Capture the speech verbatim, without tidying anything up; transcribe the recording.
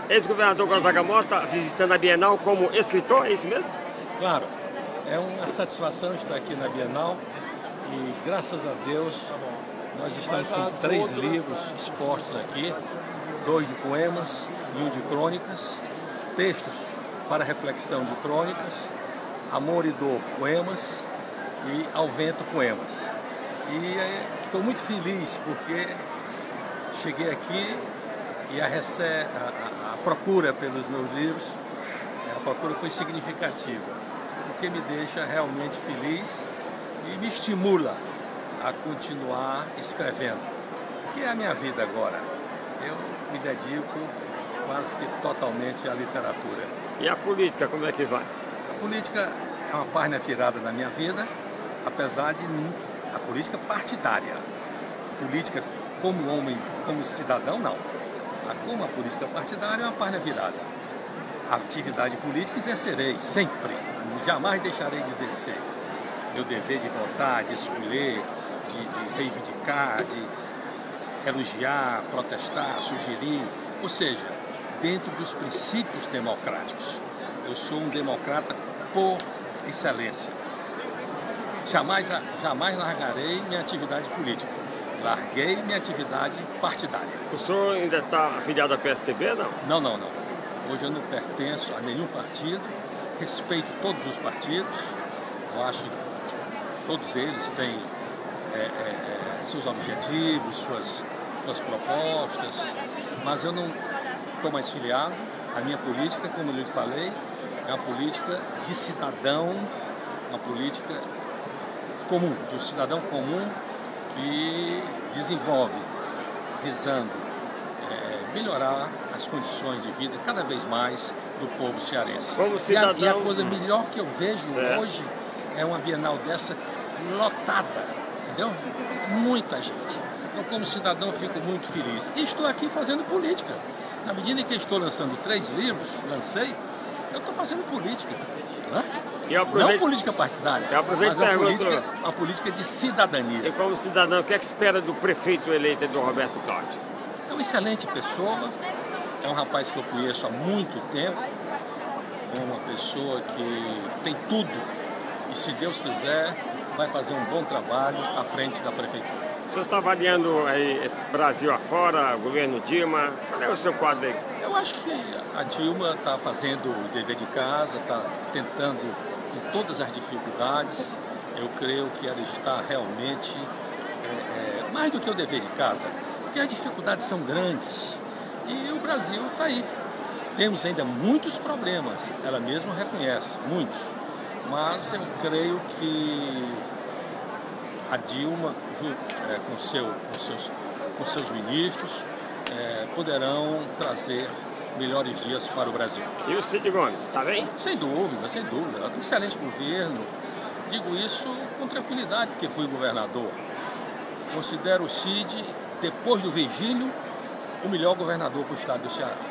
Ex-governador Gonzaga Mota visitando a Bienal como escritor, é isso mesmo? Claro, é uma satisfação estar aqui na Bienal e, graças a Deus, nós estamos com três livros expostos aqui, dois de poemas e um de crônicas, textos para reflexão de crônicas, Amor e Dor, poemas, e Ao Vento, poemas. E estou muito feliz porque cheguei aqui e a, rece... a, a, a procura pelos meus livros, a procura foi significativa, o que me deixa realmente feliz e me estimula a continuar escrevendo, que é a minha vida agora. Eu me dedico quase que totalmente à literatura. E a política, como é que vai? A política é uma página virada na minha vida, apesar de a política partidária. A política como homem, como cidadão, não. Como a política partidária é uma página virada. A atividade política exercerei sempre, jamais deixarei de exercer. Meu dever de votar, de escolher, de, de reivindicar, de elogiar, protestar, sugerir, ou seja, dentro dos princípios democráticos. Eu sou um democrata por excelência. Jamais, jamais largarei minha atividade política. Larguei minha atividade partidária. O senhor ainda está afiliado à P S C B, não? Não, não, não. Hoje eu não pertenço a nenhum partido, respeito todos os partidos, eu acho que todos eles têm é, é, é, seus objetivos, suas, suas propostas, mas eu não estou mais filiado. A minha política, como eu lhe falei, é uma política de cidadão, uma política comum, de um cidadão comum que desenvolve, visando é, melhorar as condições de vida cada vez mais do povo cearense. Como cidadão... E a, e a coisa melhor que eu vejo certo. hoje é uma Bienal dessa lotada, entendeu? Muita gente. Então, como cidadão, fico muito feliz. E estou aqui fazendo política. Na medida em que estou lançando três livros, lancei, eu estou fazendo política. Né? E eu aproveito... Não política partidária, eu aproveito mas uma pergunto... política, uma política de cidadania. E como cidadão, o que é que espera do prefeito eleito do Roberto Cláudio? É uma excelente pessoa, é um rapaz que eu conheço há muito tempo, é uma pessoa que tem tudo e, se Deus quiser, vai fazer um bom trabalho à frente da prefeitura. O senhor está avaliando aí esse Brasil afora, o governo Dilma, qual é o seu quadro aí? Eu acho que a Dilma está fazendo o dever de casa, está tentando com todas as dificuldades. Eu creio que ela está realmente, é, é, mais do que o dever de casa, porque as dificuldades são grandes e o Brasil está aí. Temos ainda muitos problemas, ela mesma reconhece, muitos, mas eu creio que a Dilma, é, com, seu, com, seus, com seus ministros, é, poderão trazer melhores dias para o Brasil. E o Cid Gomes, está bem? Sem dúvida, sem dúvida. Um excelente governo. Digo isso com tranquilidade, porque fui governador. Considero o Cid, depois do Virgílio, o melhor governador para o estado do Ceará.